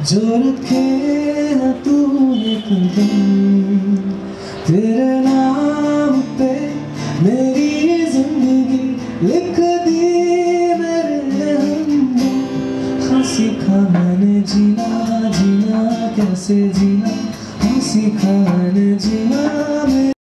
जो रखे न तूने कदम, तेरे नाम पे मेरी जिंदगी लिख दी मेरे हमदम। हाँ सीखा मैंने जीना, जीना कैसे जीना, हाँ सीखा मैंने जीना।